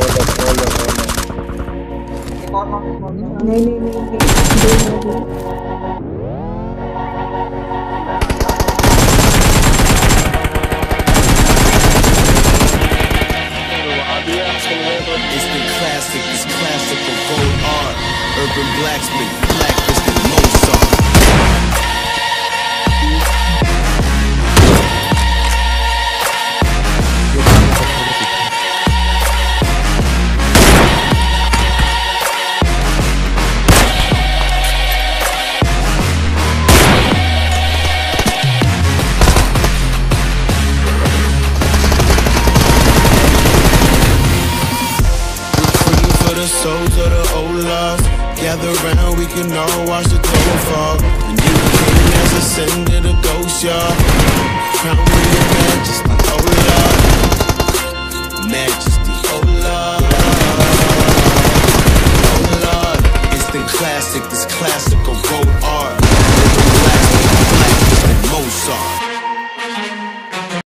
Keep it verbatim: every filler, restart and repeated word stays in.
नहीं नहीं नहीं It's the classic, it's classical gold art. Urban blacksmith, black is the Mozart. Souls of the old lost, gather round, we can all watch the cold fall. And you king has ascended a ghost, y'all. Crown me your majesty, oh Lord. Majesty, oh Lord. Oh Lord, it's the classic, this classical gold art. Black, black, black, Mozart.